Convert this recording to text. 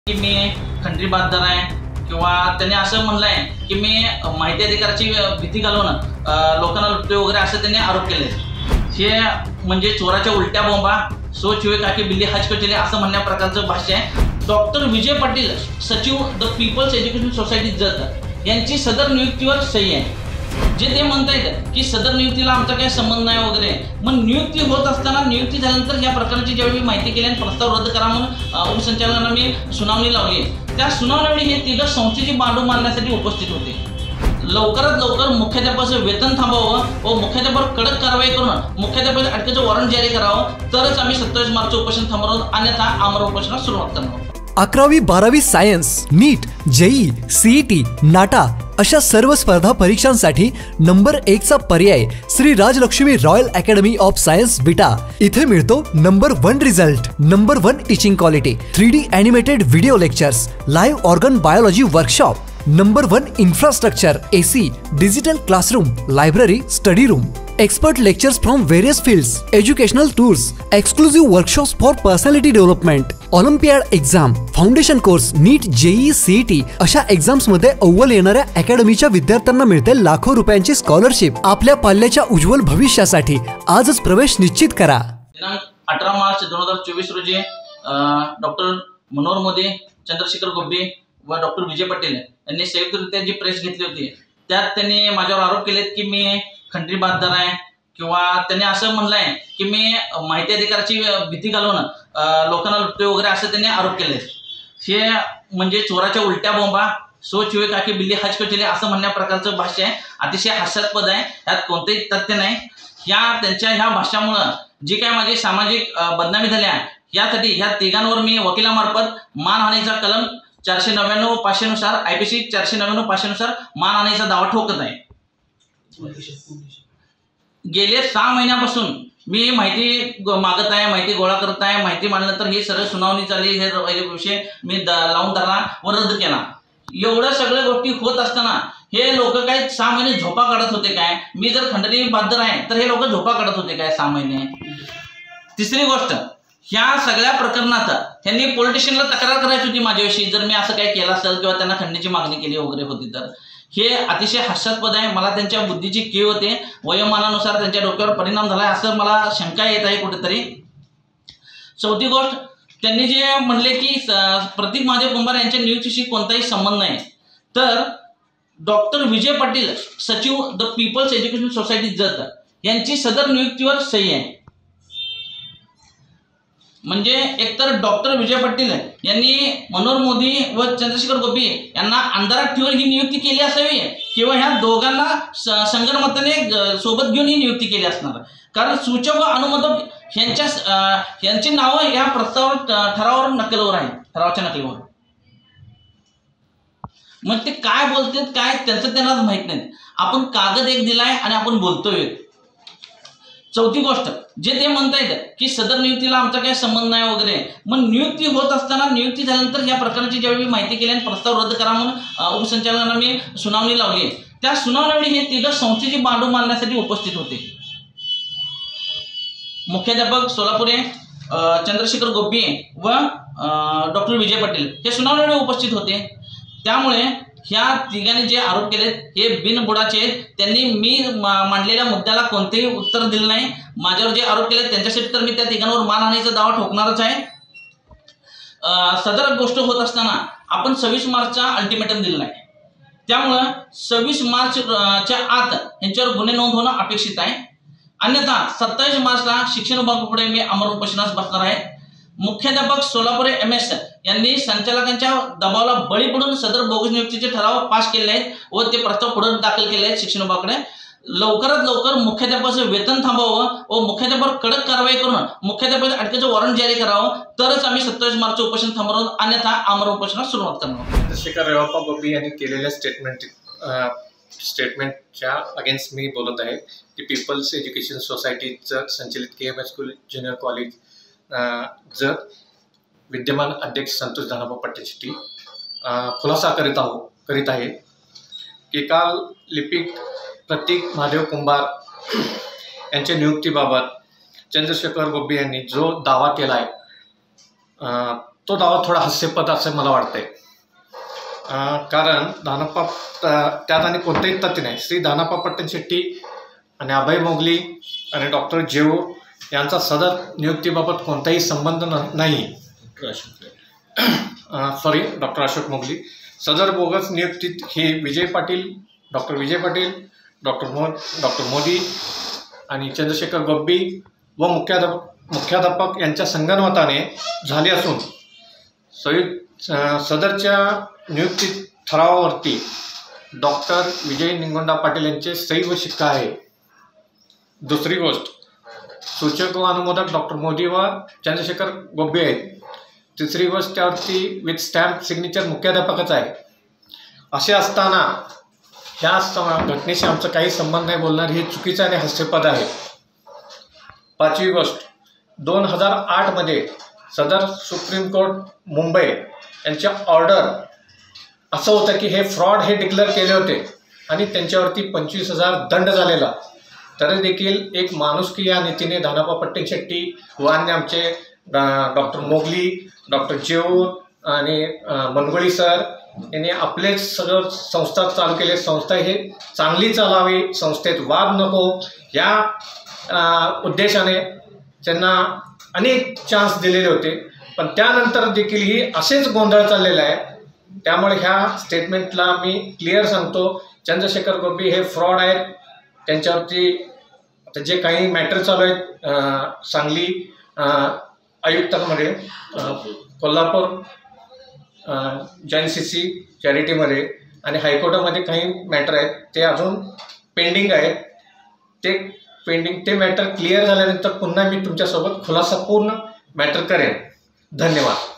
की मी खंडरी बाददार आहे किंवा त्यांनी असं म्हणलंय की मी माहिती अधिकाराची भीती घालून लोकांना लुटते वगैरे असं त्यांनी आरोप केले। हे म्हणजे चोराच्या उलट्या बोंबा सोच हुए काकी बिल्ली हज को चले असं म्हणण्या प्रकारचं भाष्य आहे। डॉक्टर विजय पाटील सचिव the peoples education society Jat यांची सदर नियुक्तीवर सही आहे। जे ते म्हणतायत की सदर नियुक्तीला आमचा काही संबंध नाही वगैरे, मग नियुक्ती होत असताना नियुक्ती झाल्यानंतर या प्रकारची ज्यावेळी माहिती केली आणि प्रस्ताव रद्द करा म्हणून उपसंचालकांना मी सुनावणी लावली। त्या सुनावणीवेळी हे तिघं संस्थेची बांधून मांडण्यासाठी उपस्थित होते। लवकरात लवकर मुख्याध्यापकाचं वेतन थांबवावं व मुख्याध्यापकावर कडक कारवाई करून मुख्याध्यापकाच्या अटकेचं वॉरंट जारी करावं, तरच आम्ही 27 मार्च उपोषण थांबवणार, अन्यथा आमरण उपोषणास सुरुवात करणार। 11वी 12वी science, NEET, JEE, CET, NATA अशा सर्व स्पर्धा परीक्षांसाठी नंबर 1 चा पर्याय Shri Rajlakshmi royal academy of science Vita. इथे मिळतो number 1 result, number 1 teaching quality, 3D animated video lectures, live organ biology workshop, number 1 infrastructure, AC, digital classroom, library, study room, expert lectures from various fields, educational tours, exclusive workshops for personality development, Olympiad exam, foundation course, NEET, JEE, CET अशा exams मध्ये अव्वल येणाऱ्या अकॅडमीच्या विद्यार्थ्यांना मिळते लाखो रुपयांची scholarship. आपल्या पाल्याच्या उज्ज्वल भविष्यासाठी आजच प्रवेश निश्चित करा। दिनांक 18 मार्च 2024 रोजी डॉक्टर मनोहर मोदी, चंद्रशेखर गोब्बी व डॉक्टर विजय पाटील यांनी संयुक्तरित्या जी प्रेस घेतली होती त्यात त्यांनी माझ्यावर आरोप केलेत की मी खंडरी बाददार आहे किंवा त्यांनी असं म्हणलंय की मी माहिती अधिकाराची भीती घालून लोकांना लुटते वगैरे असं त्यांनी आरोप केले। हे म्हणजे चोराच्या उलट्या बोंबा सोच हुए काकी बिल्ली हज को चले असं म्हणण्या प्रकारचं भाष्य आहे। अतिशय हास्यास्पद आहे, त्यात कोणतेही तथ्य नाही। त्यांच्या ह्या भाषामुळं जी काय माझी सामाजिक बदनामी झाल्या यासाठी ह्या तिघांवर मी वकिलामार्फत मानहानीचा कलम 499-500 नुसार IPC 499-500 नुसार मानहानीचा दावा ठोकत आहे। गेले 6 महिन्यापासून मी माहिती मागत आहे, माहिती गोळा करत आहे। माहिती मांडल्यानंतर ही सरळ सुनावणी झाली, हे विषय मी लावून धरला व रद्द केला। एवढ्या सगळ्या गोष्टी होत असताना हे लोक काय 6 महिने झोपा काढत होते काय? मी जर खंडरी बाददार आहे तर हे लोक झोपा काढत होते काय 6 महिने? तिसरी गोष्ट, ह्या सगळ्या प्रकरणात त्यांनी पोलिटिशियनला तक्रार करायची होती माझ्याविषयी जर मी असं काय केलं असेल किंवा त्यांना खंडणीची मागणी केली वगैरे होती तर। हे अतिशय हास्यास्पद आहे। मला त्यांच्या बुद्धीची कीव होते, वयोमानानुसार त्यांच्या डोक्यावर परिणाम झालाय असं मला शंका येत आहे कुठेतरी। चौथी गोष्ट, त्यांनी जे म्हणले की प्रतीक महादेव कुंभार यांच्या नियुक्तीशी कोणताही संबंध नाही, तर डॉक्टर विजय पाटील सचिव the peoples education society Jat यांची सदर नियुक्तीवर सही आहे। म्हणजे एकतर डॉक्टर विजय पाटील यांनी मनोहर मोदी व चंद्रशेखर गोब्बी यांना अंधारात ठेवून ही नियुक्ती केली असावी किंवा ह्या दोघांना संगनमताने सोबत घेऊन ही नियुक्ती केली असणार, कारण सूचक व अनुमोदक यांची नावं या प्रस्ताव ठरावावर नकलवर आहे, ठरावाच्या नकलीवर। मग ते काय बोलतात काय त्यांचं त्यांनाच माहित नाही। आपण कागद एक दिलाय आणि आपण बोलतोय। चौथी गोष्ट, जे ते म्हणतायत की सदर नियुक्तीला आमचा काही संबंध नाही वगैरे, मग नियुक्ती होत असताना नियुक्ती झाल्यानंतर या प्रकारची ज्यावेळी माहिती केली आणि प्रस्ताव रद्द करा म्हणून उपसंचालकांना मी सुनावणी लावली। त्या सुनावणीवेळी हे तिघं संस्थेची बांधून मांडण्यासाठी उपस्थित होते। मुख्याध्यापक सोलापुरे, चंद्रशेखर गोब्बी व डॉक्टर विजय पाटील हे सुनावणीवेळी उपस्थित होते। त्यामुळे ह्या तिघांनी जे आरोप केलेत हे बिनबुडाचे आहेत। त्यांनी मी मांडलेल्या मुद्द्याला कोणतेही उत्तर दिलं नाही। माझ्यावर जे आरोप केलेत त्यांच्यासाठी तर मी त्या तिघांवर मानहानीचा दावा ठोकणारच आहे। सदर गोष्ट होत असताना आपण 26 मार्चचा अल्टिमेटम दिलेला आहे, त्यामुळं 26 मार्चच्या आत यांच्यावर गुन्हे नोंद होणं अपेक्षित आहे, अन्यथा 27 मार्चला शिक्षण विभागापुढे मी आमरण उपोषणास बसणार आहे। मुख्याध्यापक सोलापुरे MS यांनी संचालकांच्या दबावाला बळी पडून सदर बोगस नियुक्तीचे ठराव पास केले आहेत व ते प्रस्ताव पुढे दाखल केले आहेत शिक्षण विभागाकडे। लवकरात लवकर मुख्याध्यापकाचं वेतन थांबवावं व मुख्याध्यापकावर कडक कारवाई करून मुख्याध्यापकाच्या अटकेचं वॉरंट जारी करावं, तरच आम्ही 27 मार्च उपोषण थांबवणार, अन्यथा आमरण उपोषणास सुरुवात करणार। चंद्रशेखर रेवप्पा गोब्बी यांनी केलेल्या स्टेटमेंटच्या अगेन्स्ट मी बोलत आहे की पीपल्स एज्युकेशन सोसायटीचं संचलित KM school junior college Jat विद्यमान अध्यक्ष संतोष धनाबा पाटील खुलासा करीत आहे की काल लिपिक प्रतीक महादेव कुंभार यांच्या नियुक्तीबाबत चंद्रशेखर गोब्बी यांनी जो दावा केला आहे तो दावा थोडा हास्यास्पद असं मला वाटतंय. कारण दानप्पा त्यात आणि कोणतंही तथ्य नाही. श्री दानप्पा पट्टणशेट्टी आणि अभय मोगली आणि डॉक्टर जेओ यांचा सदर नियुक्तीबाबत कोणताही संबंध नाही. डॉक्टर अशोक मोगली. सदर बोगस नियुक्तीत हे डॉक्टर विजय पाटील, डॉक्टर मोदी आणि चंद्रशेखर गब्बी व मुख्याध्यापक यांच्या संगनमताने झाले असून सदरच्या नियुक्ती ठरावावरती डॉक्टर विजय निंगोंडा पाटील यांचे सही व शिक्का आहे. दुसरी गोष्ट, सूचक व अनुमोदक डॉक्टर मोदी व चंद्रशेखर गब्बी आहेत. तिसरी गोष्ट, त्यावरती विथ स्टॅम्प सिग्नेचर मुख्याध्यापकाचा आहे. असे असताना ह्या घटनेशी आमचा काही संबंध नाही बोलणार हे चुकीचं आणि हास्यास्पद आहे. पाचवी गोष्ट, 2008 मध्ये सदर सुप्रीम कोर्ट मुंबई यांच्या ऑर्डर असं होतं की हे फ्रॉड हे डिक्लेअर केले होते आणि त्यांच्यावरती 25,000 दंड झालेला. तरी देखील एक माणुसकी या नीतीने दानप्पा पट्टणशेट्टी व अन्य आमचे डॉक्टर मोगली, डॉक्टर जेऊ आणि मनगोळी सर यांनी आपले सगळं संस्था चालू केले. संस्था हे चांगली चालावी, संस्थेत वाद नको या उद्देशाने त्यांना अनेक चान्स दिलेले होते. पण त्यानंतर देखील ही असेच गोंधळ चाललेला आहे. त्यामुळे ह्या स्टेटमेंटला मी क्लिअर सांगतो, चंद्रशेखर गब्बी हे फ्रॉड आहेत. त्यांच्यावरती आता जे काही मॅटर चालू आहेत सांगली आयुक्तांमध्ये, कोल्हापूर जॉईंट CC चॅरिटीमध्ये आणि हायकोर्टामध्ये काही मॅटर आहेत ते अजून पेंडिंग आहेत. ते मॅटर क्लिअर झाल्यानंतर पुन्हा मी तुमच्यासोबत खुलासापूर्ण मॅटर करेन. धन्यवाद.